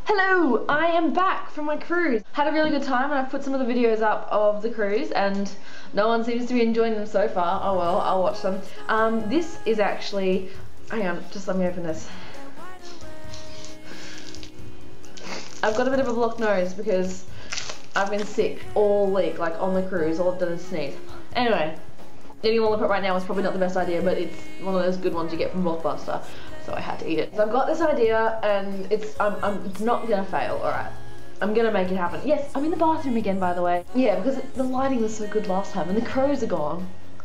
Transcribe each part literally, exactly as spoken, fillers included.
Hello, I am back from my cruise. Had a really good time and I've put some of the videos up of the cruise and no one seems to be enjoying them so far. Oh well, I'll watch them. Um, this is actually, hang on, just let me open this. I've got a bit of a blocked nose because I've been sick all week, like on the cruise. All I've done is sneeze. Anyway, eating a lollipop right now is probably not the best idea, but it's one of those good ones you get from Blockbuster, so I had to eat it. So I've got this idea, and it's I'm, I'm it's not gonna fail. All right, I'm gonna make it happen. Yes, I'm in the bathroom again, by the way. Yeah, because it, the lighting was so good last time, and the crows are gone.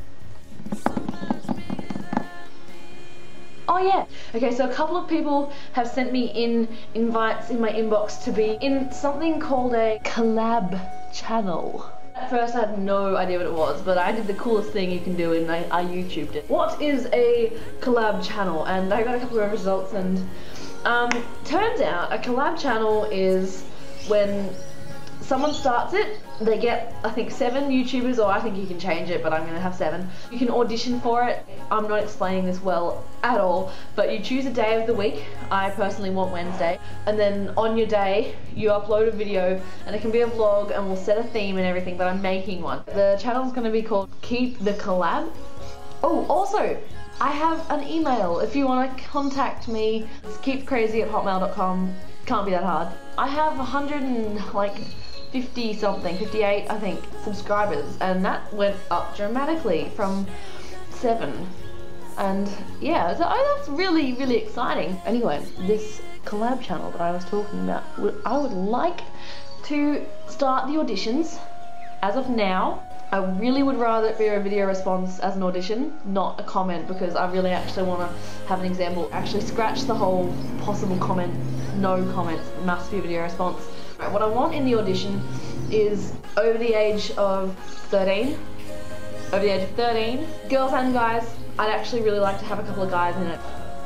Oh yeah. Okay, so a couple of people have sent me in invites in my inbox to be in something called a collab channel. At first I had no idea what it was, but I did the coolest thing you can do and I, I YouTubed it. What is a collab channel? And I got a couple of results and um, turns out a collab channel is when someone starts it, they get, I think, seven YouTubers, or I think you can change it, but I'm gonna have seven. You can audition for it. I'm not explaining this well at all, but you choose a day of the week. I personally want Wednesday. And then on your day, you upload a video, and it can be a vlog, and we'll set a theme and everything, but I'm making one. The channel's gonna be called Keep the Collab. Oh, also, I have an email. If you wanna contact me, it's keepcrazy at hotmail dot com. Can't be that hard. I have a hundred and like, fifty something, fifty-eight I think, subscribers, and that went up dramatically from seven. And yeah, so oh, that's really, really exciting. Anyway, this collab channel that I was talking about, I would like to start the auditions as of now. I really would rather it be a video response as an audition, not a comment, because I really actually want to have an example. Actually scratch the whole possible comment, no comments, must be a video response. Right, what I want in the audition is over the age of thirteen. Over the age of thirteen. Girls and guys. I'd actually really like to have a couple of guys in it.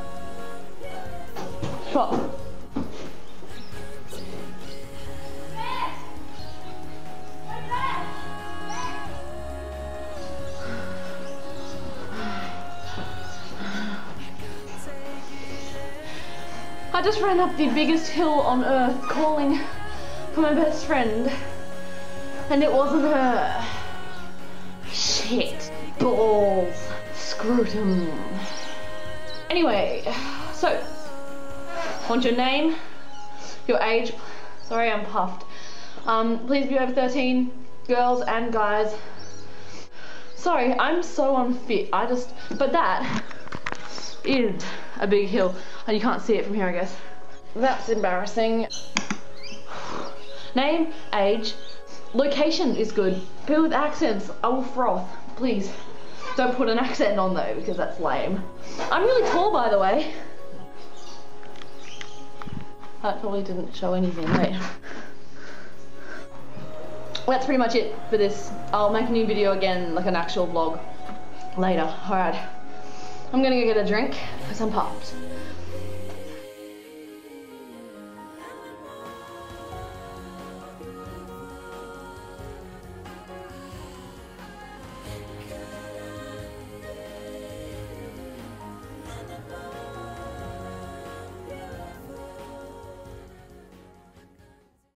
Stop. I just ran up the biggest hill on earth calling for my best friend, and it wasn't her. Shit. Balls. Scrotum. Anyway, so, want your name, your age, sorry I'm puffed, um, please be over thirteen, girls and guys. Sorry, I'm so unfit, I just, but that is a big hill, and you can't see it from here I guess. That's embarrassing. Name, age, location is good. People with accents, I will froth, please. Don't put an accent on though, because that's lame. I'm really tall, by the way. That probably didn't show anything, wait. That's pretty much it for this. I'll make a new video again, like an actual vlog, later. Alright. I'm gonna go get a drink, because I'm pumped.